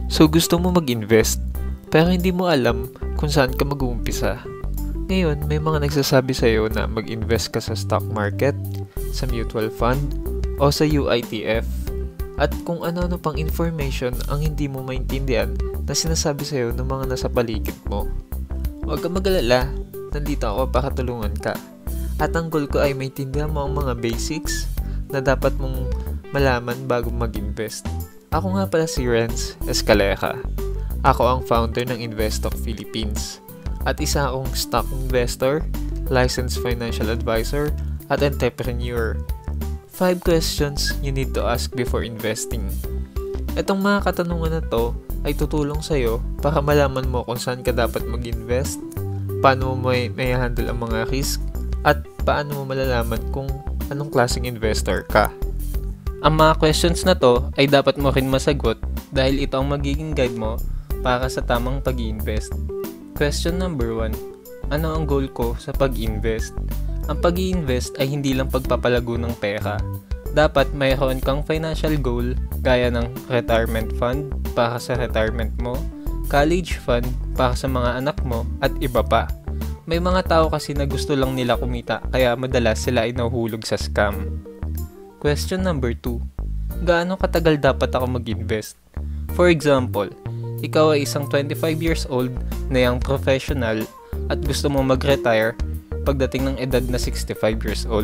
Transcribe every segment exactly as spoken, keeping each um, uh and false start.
So gusto mo mag-invest, pero hindi mo alam kung saan ka mag-uumpisa. Ngayon, may mga nagsasabi sa'yo na mag-invest ka sa stock market, sa mutual fund, o sa U I T F. At kung ano-ano pang information ang hindi mo maintindihan na sinasabi sa'yo ng mga nasa paligid mo. Huwag kang mag-alala, nandito ako para tulungan ka. At ang goal ko ay maintindihan mo ang mga basics na dapat mong malaman bago mag-invest. Ako nga pala si Renz Escaleja. Ako ang founder ng Investock Philippines at isa akong stock investor, licensed financial advisor, at entrepreneur. Five questions you need to ask before investing. Itong mga katanungan na to ay tutulong sa'yo para malaman mo kung saan ka dapat mag-invest, paano mo may, may handle ang mga risk, at paano mo malalaman kung anong klaseng investor ka. Ang mga questions na to ay dapat mo rin masagot dahil ito ang magiging guide mo para sa tamang pag-i-invest. Question number one. Ano ang goal ko sa pag-invest? Ang pag-i-invest ay hindi lang pagpapalago ng pera. Dapat mayroon kang financial goal gaya ng retirement fund para sa retirement mo, college fund para sa mga anak mo, at iba pa. May mga tao kasi na gusto lang nila kumita kaya madalas sila ay nahuhulog sa scam. Question number two. Gaano katagal dapat ako mag-invest? For example, ikaw ay isang twenty-five years old na young professional at gusto mo mag-retire pagdating ng edad na sixty-five years old.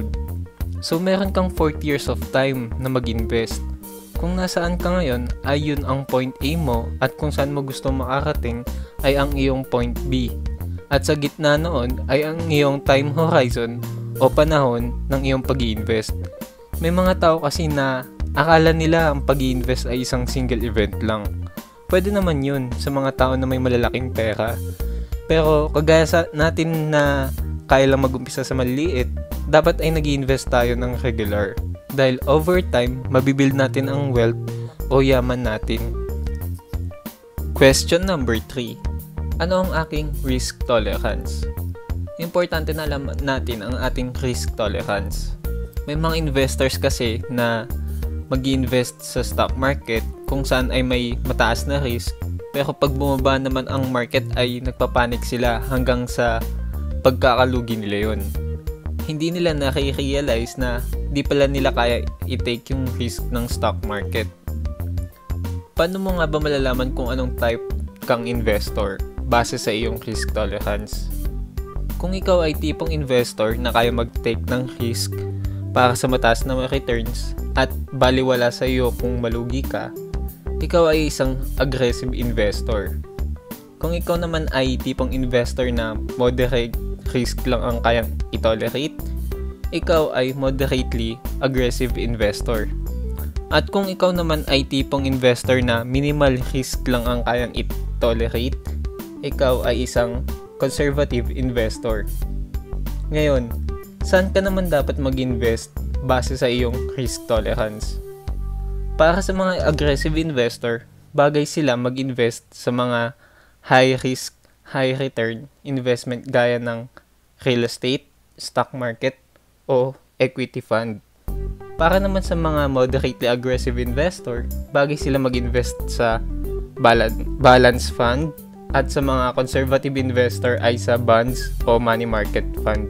So meron kang forty years of time na mag-invest. Kung nasaan ka ngayon ay yun ang point A mo at kung saan mo gusto makarating ay ang iyong point B. At sa gitna noon ay ang iyong time horizon o panahon ng iyong pag-i-invest. May mga tao kasi na akala nila ang pag-i-invest ay isang single event lang. Pwede naman yun sa mga tao na may malalaking pera. Pero kagaya sa natin na kaya lang mag-umpisa sa maliliit, dapat ay nag-i-invest tayo ng regular. Dahil over time, mabibuild natin ang wealth o yaman natin. Question number three. Ano ang aking risk tolerance? Importante na alam natin ang ating risk tolerance. May mga investors kasi na mag-i-invest sa stock market kung saan ay may mataas na risk, pero pag bumaba naman ang market ay nagpapanik sila hanggang sa pagkakalugi nila yun. Hindi nila nare-realize na di pala nila kaya i-take yung risk ng stock market. Paano mo nga ba malalaman kung anong type kang investor base sa iyong risk tolerance? Kung ikaw ay tipong investor na kaya mag-take ng risk para sa mataas na returns at baliwala sa iyo kung malugi ka, ikaw ay isang aggressive investor. Kung ikaw naman ay tipong investor na moderate risk lang ang kayang i-tolerate, ikaw ay moderately aggressive investor. At kung ikaw naman ay tipong investor na minimal risk lang ang kayang i-tolerate, ikaw ay isang conservative investor. Ngayon, saan ka naman dapat mag-invest base sa iyong risk tolerance? Para sa mga aggressive investor, bagay sila mag-invest sa mga high risk, high return investment gaya ng real estate, stock market, o equity fund. Para naman sa mga moderately aggressive investor, bagay sila mag-invest sa balance fund, at sa mga conservative investor ay sa bonds o money market fund.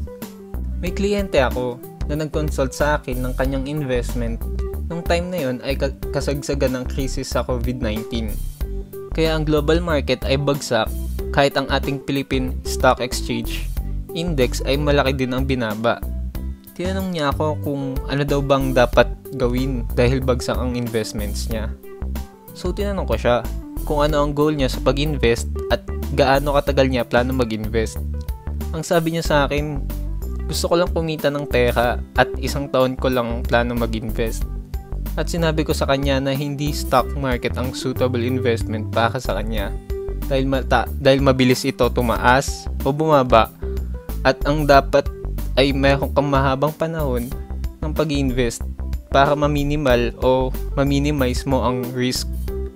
May kliyente ako na nag-consult sa akin ng kanyang investment. Nung time na yun ay kasagsagan ng krisis sa covid nineteen. Kaya ang global market ay bagsak kahit ang ating Philippine Stock Exchange Index ay malaki din ang binaba. Tinanong niya ako kung ano daw bang dapat gawin dahil bagsak ang investments niya. So tinanong ko siya kung ano ang goal niya sa pag-invest at gaano katagal niya plano mag-invest. Ang sabi niya sa akin, gusto ko lang kumita ng pera at isang taon ko lang plano mag-invest. At sinabi ko sa kanya na hindi stock market ang suitable investment para sa kanya dahil, mata, dahil mabilis ito tumaas o bumaba at ang dapat ay mayroon kang mahabang panahon ng pag-invest para ma-minimal o ma-minimize mo ang risk.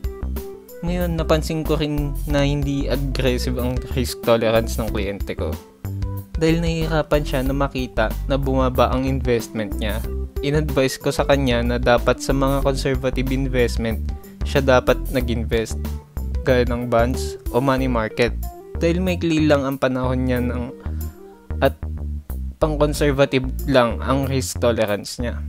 Ngayon, napansin ko rin na hindi aggressive ang risk tolerance ng kliyente ko. Dahil nahihirapan siya na makita na bumaba ang investment niya. In-advise ko sa kanya na dapat sa mga conservative investment, siya dapat nag-invest, gaya ng bonds o money market, dahil maikli lang ang panahon niya ng, at pang-conservative lang ang risk tolerance niya.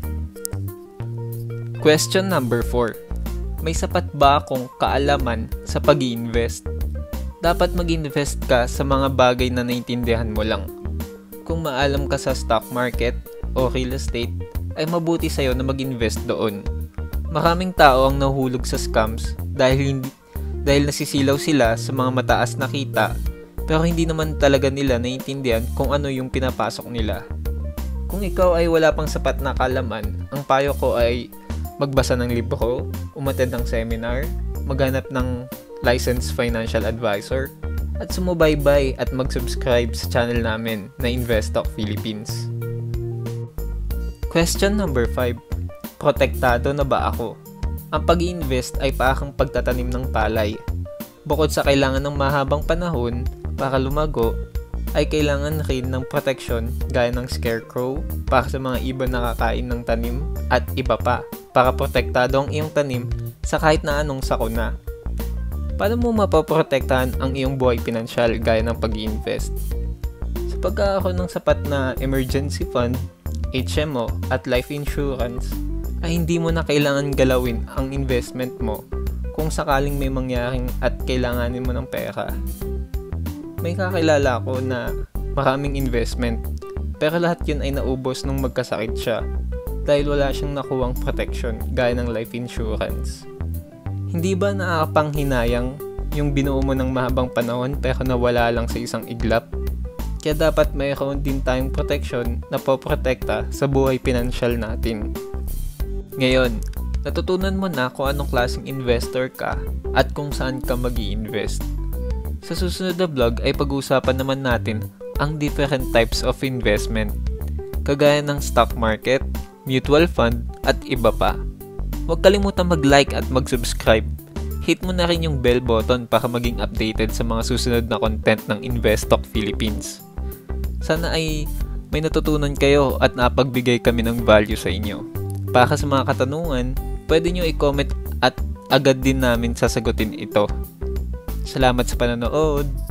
Question number four. May sapat ba akong kaalaman sa pag-i-invest? Dapat mag-invest ka sa mga bagay na naintindihan mo lang. Kung maalam ka sa stock market o real estate, ay mabuti sa'yo na mag-invest doon. Maraming tao ang nahulog sa scams dahil hindi, dahil nasisilaw sila sa mga mataas na kita, pero hindi naman talaga nila naiintindihan kung ano yung pinapasok nila. Kung ikaw ay wala pang sapat na kaalaman, ang payo ko ay magbasa ng libro, umattend ng seminar, maghanap ng licensed financial advisor, at sumubaybay at mag-subscribe sa channel namin na Investock Philippines. Question number five. Protektado na ba ako? Ang pag-i-invest ay parang pagtatanim ng palay. Bukod sa kailangan ng mahabang panahon para lumago, ay kailangan rin ng protection gaya ng scarecrow para sa mga ibon na kakain ng tanim at iba pa para protektado ang iyong tanim sa kahit na anong sakuna. Paano mo mapoprotektahan ang iyong buhay pinansyal gaya ng pag-i-invest? Sa pagkakaroon ng sapat na emergency fund, H M O at life insurance, ay hindi mo na kailangan galawin ang investment mo kung sakaling may mangyaring at kailanganin mo ng pera. May kakilala ko na maraming investment, pero lahat yun ay naubos nung magkasakit siya dahil wala siyang nakuwang protection gaya ng life insurance. Hindi ba nakakapanghinayang yung binuo mo ng mahabang panahon pero nawala lang sa isang iglap? Kaya dapat mayroon din tayong protection na poprotekta sa buhay pinansyal natin. Ngayon, natutunan mo na kung anong klaseng investor ka at kung saan ka mag-i-invest. Sa susunod na vlog ay pag-uusapan naman natin ang different types of investment, kagaya ng stock market, mutual fund, at iba pa. Huwag kalimutan mag-like at mag-subscribe. Hit mo na rin yung bell button para maging updated sa mga susunod na content ng Investock Philippines. Sana ay may natutunan kayo at napagbigay kami ng value sa inyo. Para sa mga katanungan, pwede nyo i-comment at agad din namin sasagutin ito. Salamat sa panonood!